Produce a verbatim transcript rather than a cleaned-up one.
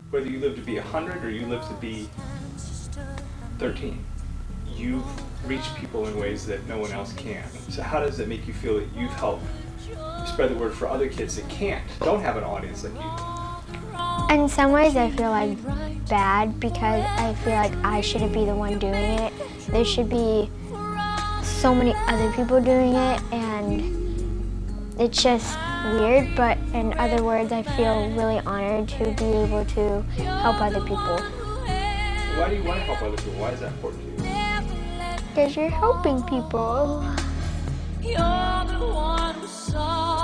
whether you live to be one hundred or you live to be thirteen, you've reached people in ways that no one else can. So how does it make you feel that you've helped spread the word for other kids that can't, don't have an audience like you do? In some ways I feel like bad because I feel like I shouldn't be the one doing it. There should be so many other people doing it, and it's just weird, but in other words I feel really honored to be able to help other people. Why do you want to help other people? Why is that important to you? Because you're helping people. You're the one who saw